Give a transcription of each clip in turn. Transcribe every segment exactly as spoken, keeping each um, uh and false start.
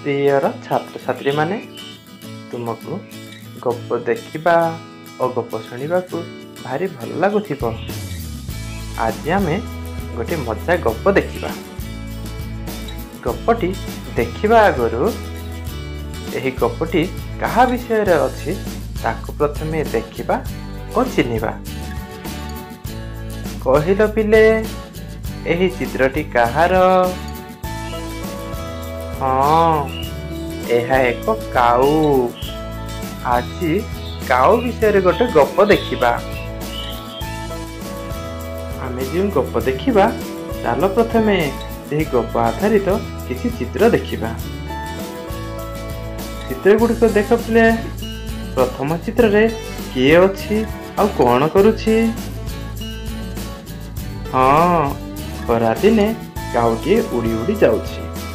Prior छात्र छात्री माने तुमको गप देखिबा और गप शुणा को भारी भल लगुथिबो। आज आमे गोटे मजा गप देखिबा। गपटी देखिबा आगरु एही गपटी कहा विषय रे अछि ताको प्रथमे देखिबा और चिन्हिबा। कहिलो पिले एही चित्रटी कहार? हाँ, एहा एक काऊ। आज काऊ विषय रे गोटे गप देखिबा। आमे जो गप देखिबा चलो प्रथमे एही गप आधारित तो किसी चित्र देखिबा। चित्र गुड़िक देख पिले। प्रथम चित्र रे किए अछि आ कोन करूछि? हाँ, खरा दिने काऊटी उड़ी उड़ी जाउछि।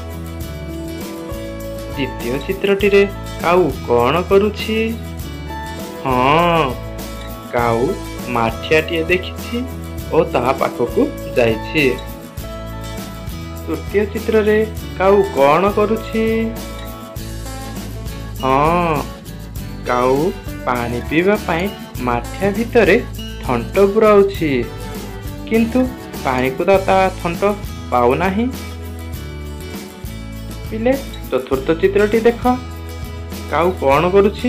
द्वितीय चित्रटी रे काऊ कोन करूछि? हाँ, काऊ माठियाटिए देखिछि ओ ताहा पाखकु जाइछि। तृतीय चित्र रे काऊ कोन करूछि? हाँ, काऊ पानी पीवा पाई माठिया भितरे थंट गुराउछि, किंतु पानी को ता थंट पाउ नाही। पिले चतुर्थ चित्रटी देख। काऊ कोन करूछि?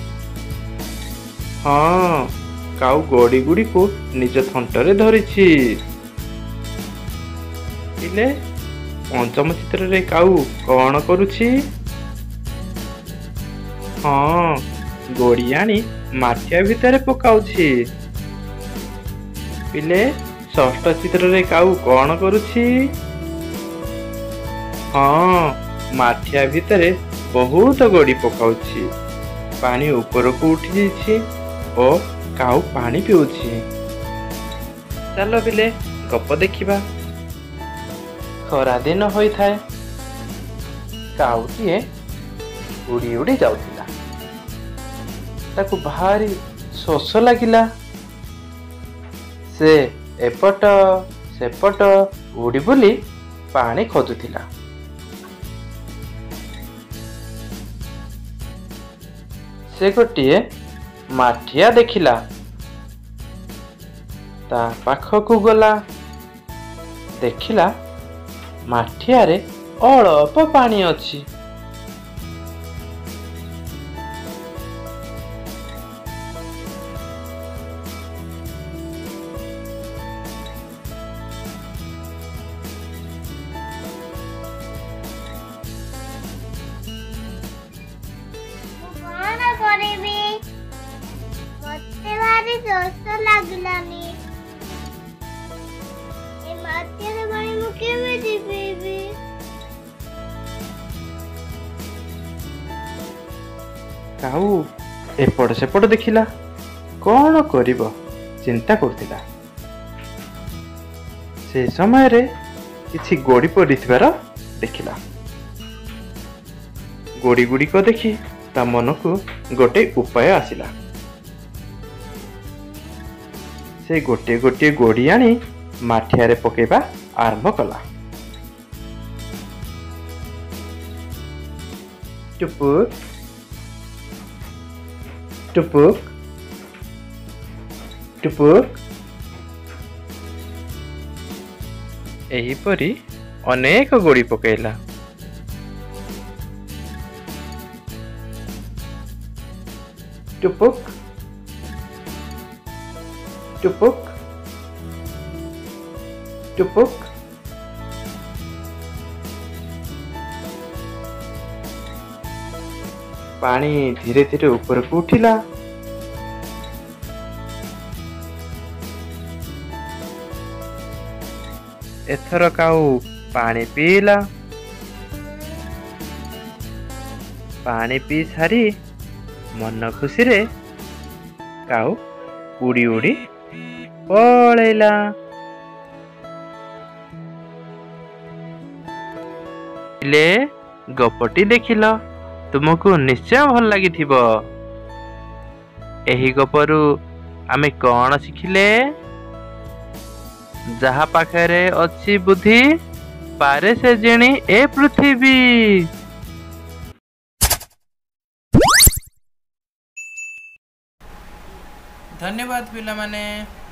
हाँ, काऊ गोड़ी गुड़ी को निज थंटरे धरिछि। पिले पंचम चित्र रे काऊ कोन करूछि? हाँ, गोड़ी आनी माठिया भितरे पकाउछि। पिले षष्ठ चित्र रे काऊ कोन करूछि? हाँ, माठिया भितरे बहुत गोड़ी पकाउछि। पानी ऊपर को उठी जाइछि ओ काऊ पानी पिउछि। चलो पिले गप देखिबा। खरा दिन होई थाए। काऊटीए उड़ी उड़ी जाउथिला। ताकू भारी शोष लागिला। से एपट सेपट उड़ी बुली पानी खोजुथिला। से गोटिए माठिया देखिला। ता पाखकू गला। देखिला माठिया रे अल्प पानी अछि। काऊ एपट सेपट देखिला। कौन करिबो चिंता करथिला। से समय रे किछि गोड़ी पड़िथिबार देखिला। गोड़ी गुड़ी को देखी ता मन को गोटे उपाय आसिला। से गोटे गोटे गोड़ी आनी माठिया रे पकेबा आरंभ कला। टुपुक टुपुक टुपुक एहीपरी अनेक गोड़ी पकेला। टुपुक टुपुक टुपुक पानी धीरे धीरे ऊपर को उठिला। एथर काऊ पानी पीला। पानी पी सारी मन खुशी रे काऊ उड़ी उड़ी पळेला। ले गपटी देखिल तुमको निश्चय भल लगी। एही गपरु आमे कौन शिखिले? जहा पाखरे अच्छी बुद्धि पारे से जिणी ए पृथ्वी। धन्यवाद पिला माने।